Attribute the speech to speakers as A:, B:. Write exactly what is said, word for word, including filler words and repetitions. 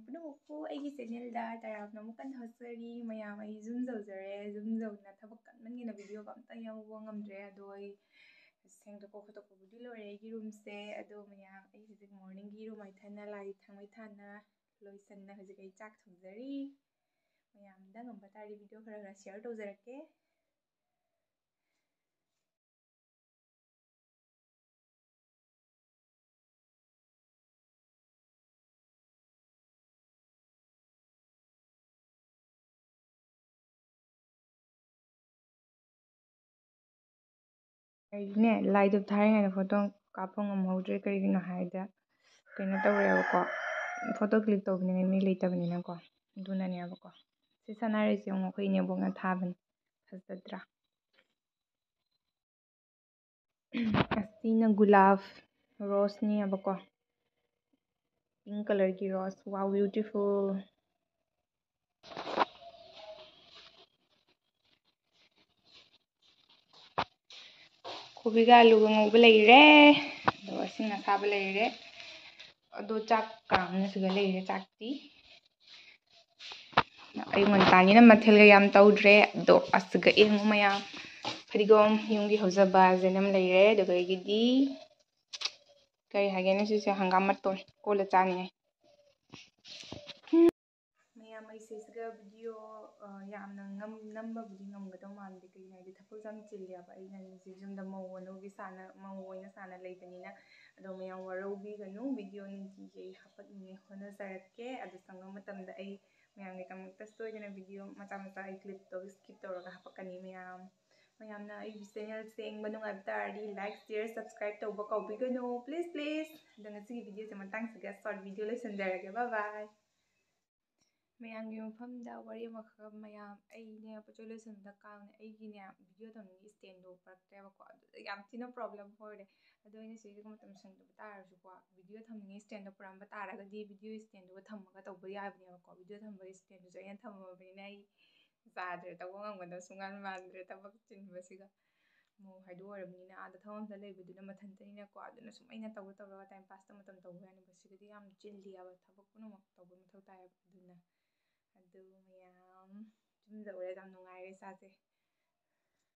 A: ꯃꯌꯥꯝ ꯄꯨꯝꯅꯃꯛꯄꯨ ꯑꯩꯒꯤ ꯆꯦꯅꯦꯜꯗ ꯇꯔꯥꯝꯅ ꯑꯃꯨꯛ ꯀꯟꯅ ꯍꯧꯖꯔꯤ ꯃꯌꯥꯝ ꯑꯩ ꯖꯨꯝ ꯇꯧꯖꯔꯦ ꯖꯨꯝ ꯇꯧꯗꯅ ꯊꯕꯛ ꯀꯟꯃꯟꯒꯤꯅ ꯚꯤꯗꯤꯑꯣꯒ ꯑꯝꯇ ꯌꯥꯎꯕ ꯉꯝꯗ꯭ꯔꯦ ꯑꯗꯣ ꯑꯩ ꯁꯦꯡꯗꯣꯛꯄ ꯈꯣꯠꯇꯣꯛꯄꯕꯨꯗꯤ ꯂꯣꯏꯔꯦ ꯑꯩꯒꯤ ꯔꯨꯝꯁꯦ ꯑꯗꯣ ꯃꯌꯥꯝ ꯑꯩ ꯍꯧꯖꯤꯛ ꯃꯣꯔꯅꯤꯡꯒꯤ ꯏꯔꯨ ꯃꯥꯏꯊꯅ ꯂꯥꯏ ꯊꯥꯡꯃꯩ ꯊꯥꯅ ꯂꯣꯏꯁꯟꯅ ꯍꯧꯖꯤꯛ ꯑꯩ ꯆꯥꯛ ꯊꯣꯡꯖꯔꯤ ꯃꯌꯥꯝꯗ ꯉꯝꯕ ꯇꯥꯔꯗꯤ ꯚꯤꯗꯤꯑꯣ ꯈꯔ ꯈꯔ ꯁꯤꯌꯔ ꯇꯧꯖꯔꯛꯀꯦ ꯑꯩꯅꯦ ꯂꯥꯏꯗꯨꯛ ꯊꯥꯔꯤꯉꯩꯗ ꯐꯣꯇꯣ ꯀꯥꯞꯄ ꯉꯝꯍꯧꯗ꯭ꯔꯦ ꯀꯔꯤꯒꯤꯅꯣ ꯍꯥꯏꯕꯗ ꯀꯩꯅꯣ ꯇꯧꯔꯦꯕꯀꯣ ꯐꯣꯇꯣ ꯀ꯭ꯂꯤꯛ ꯇꯧꯕꯅꯤꯅ ꯃꯤ ꯂꯩꯇꯕꯅꯤꯅꯀꯣ ꯑꯗꯨꯅꯅꯦꯕꯀꯣ ꯁꯤ ꯁꯥꯟꯅꯔꯤꯁꯦ ꯑꯃꯨꯛ ꯑꯩꯈꯣꯏ ꯏꯅꯦꯕꯣꯛꯅ ꯊꯥꯕꯅꯤ ꯐꯖꯗ꯭ꯔꯥ ꯑꯁꯤꯅ ꯒꯨꯂꯥꯞ ꯔꯣꯁꯅꯤꯕꯀꯣ ꯄꯤꯡ ꯀꯂꯔꯒꯤ ꯔꯣꯁ ꯋꯥꯎ ꯕ꯭ꯌꯨꯇꯤꯐꯨꯜ ꯀꯣꯕꯤꯒ ꯑꯂꯨꯒ ꯉꯧꯕ ꯂꯩꯔꯦ ꯑꯗꯨꯒ ꯏꯁꯤꯡ ꯑꯁꯥꯕ ꯂꯩꯔꯦ ꯑꯗꯣ ꯆꯥꯛ ꯀꯥꯝꯅꯁꯨꯒ ꯂꯩꯔꯦ ꯆꯥꯛꯇꯤ ꯑꯌꯨꯛ ꯉꯟꯇꯥꯅꯤꯅ ꯃꯊꯦꯜꯒ ꯌꯥꯝ ꯇꯧꯗ꯭ꯔꯦ ꯑꯗꯣ ꯑꯁꯤꯒ ꯌꯦꯡꯉꯨ ꯃꯌꯥꯝ ꯐꯗꯤꯒꯣꯝ ꯌꯨꯝꯒꯤ ꯍꯧꯖꯕ ꯖꯦꯅꯝ ꯂꯩꯔꯦ ꯑꯗꯨꯒ ꯑꯩꯒꯤꯗꯤ ꯀꯔꯤ ꯍꯥꯏꯒꯦꯅꯦ ꯁꯤꯁꯦ ꯍꯪꯒꯥꯝ ꯃꯇꯣꯟ ꯀꯣꯜꯂ ꯆꯥꯅꯤꯡꯉꯥꯏ ꯃꯌꯥꯝ ꯑꯩꯁꯦ ꯁꯤꯒ ꯚꯤꯗꯤꯑꯣ ꯌꯥꯝꯅ ꯅꯝꯕꯕꯨꯗꯤ ꯉꯝꯒꯗꯧ ꯃꯥꯟꯗꯦ ꯀꯩꯒꯤꯅꯣ ꯍꯥꯏꯗꯤ ꯊꯕꯛꯁꯨ ꯌꯥꯝ ꯆꯤꯜꯂꯦꯕ ꯑꯩꯅ ꯍꯧꯖꯤꯛ ꯌꯨꯝꯗ ꯃꯧ ꯑꯅꯧꯕꯤ ꯁꯥꯅ ꯃꯧ ꯑꯣꯏꯅ ꯁꯥꯅ ꯂꯩꯕꯅꯤꯅ ꯑꯗꯣ ꯃꯌꯥꯝ ꯋꯥꯔꯧꯕꯤꯒꯅꯨ ꯚꯤꯗꯤꯑꯣ ꯅꯨꯡꯇꯤꯒꯤ ꯑꯩ ꯍꯥꯞꯄꯛꯅꯤꯡꯉꯦ ꯍꯣꯠꯅꯖꯔꯛꯀꯦ ꯑꯗꯨ ꯁꯪꯕ ꯃꯇꯝꯗ ꯑꯩ ꯃꯌꯥꯝꯒꯤꯗꯃꯛꯇ ꯁꯣꯏꯗꯅ ꯚꯤꯗꯤꯑꯣ ꯃꯆꯥ ꯃꯆꯥ ꯑꯩ ꯀ꯭ꯂꯤꯞꯇꯣ ꯁ꯭ꯀꯤꯞ ꯇꯧꯔꯒ ꯍꯥꯞꯄꯛꯀꯅꯤ ꯃꯌꯥꯝ ꯃꯌꯥꯝꯅ ꯑꯩꯒꯤ ꯆꯦꯅꯦꯜꯁꯦ ꯌꯦꯡꯕ ꯅꯨꯡꯉꯥꯏꯕ ꯇꯥꯔꯗꯤ ꯂꯥꯏꯛ ꯁꯤꯌꯔ ꯁꯕꯁꯀ꯭ꯔꯥꯏꯕ ꯇꯧꯕ ꯀꯥꯎꯕꯤꯒꯅꯨ ꯄ꯭ꯂꯤꯖ ꯄ꯭ꯂꯤꯖ ꯑꯗꯣ ꯉꯁꯤꯒꯤ ꯚꯤꯗꯤꯑꯣꯁꯦ ꯃꯇꯥꯡꯁꯤꯒ ꯁꯣꯔꯠ ꯚꯤꯗꯤꯑꯣ ꯂꯣꯏꯁꯤꯟꯖꯔꯒꯦ ꯕꯥꯏ ꯕꯥꯏ ꯃꯌꯥꯝꯒꯤ ꯃꯐꯝꯗ ꯋꯥꯔꯤ ꯑꯃꯈꯛ ꯃꯌꯥꯝ ꯑꯩꯅꯦ ꯄꯣꯠꯆꯩ ꯂꯣꯏꯁꯟꯕꯗ ꯀꯥꯡꯅꯦ ꯑꯩꯒꯤꯅꯦ ꯚꯤꯗꯤꯑꯣ ꯇꯧꯅꯤꯡꯉꯤ ꯏꯁꯇꯦꯟꯗꯣ ꯄꯨꯔꯛꯇ꯭ꯔꯦꯕꯀꯣ ꯑꯗꯨꯗ ꯌꯥꯝ ꯊꯤꯅ ꯄ꯭ꯔꯣꯕ꯭ꯂꯦꯝ ꯑꯣꯏꯔꯦ ꯑꯗꯣ ꯑꯩꯅ ꯁꯤꯒꯤ ꯃꯇꯝ ꯁꯪꯗꯕ ꯇꯥꯔꯁꯨꯀꯣ ꯚꯤꯗꯤꯑꯣ ꯊꯝꯅꯤꯡꯉꯤ ꯏꯁꯇꯦꯟꯗꯣ ꯄꯨꯔꯛꯑꯝꯕ ꯇꯥꯔꯒꯗꯤ ꯚꯤꯗꯤꯑꯣ ꯏꯁꯇꯦꯟꯗꯨꯒ ꯊꯝꯃꯒ ꯇꯧꯕ ꯌꯥꯕꯅꯦꯕꯀꯣ ꯚꯤꯗꯤꯑꯣ ꯊꯝꯕꯒꯤ ꯏꯁꯇꯦꯟꯗꯨꯁꯨ ꯑꯩꯅ ꯊꯝꯃꯕꯅꯤꯅ ꯑꯩ ꯆꯥꯗ꯭ꯔꯦ ꯇꯧꯕ ꯉꯝꯒꯗꯕ ꯁꯨꯡꯃꯥꯟ ꯃꯥꯟꯗ꯭ꯔꯦ ꯊꯕꯛ ꯆꯤꯟꯕꯁꯤꯒ ꯃꯧ ꯍꯥꯏꯗꯣ ꯑꯣꯏꯔꯕꯅꯤꯅ ꯑꯥꯗ ꯊꯕꯛ ꯑꯝꯇ ꯂꯩꯕꯗꯨꯅ ꯃꯊꯟꯇꯅꯤꯅꯀꯣ ꯑꯗꯨꯅ ꯁꯨꯝ ꯑꯩꯅ ꯇꯧꯔ ꯇꯧꯔꯒ ꯇꯥꯏꯝ ꯄꯥꯁꯇ ꯃꯇꯝ ꯇꯧꯕ ꯌꯥꯅꯤꯕ ꯁꯤꯒꯗꯤ ꯌꯥꯝ ꯆꯤꯜꯂꯤꯑꯕ ꯊꯕꯛ ꯄꯨꯝꯅꯃꯛ ꯇꯧꯕ ꯃꯊꯧ ꯇꯥꯏꯌꯦꯕ ꯑꯗꯨꯅ ꯑꯗꯨ ꯃꯌꯥꯝ ꯌꯨꯝꯗ ꯑꯣꯏꯔꯦ ꯌꯥꯝ ꯅꯨꯡꯉꯥꯏꯔꯦ ꯏꯁꯥꯁꯦ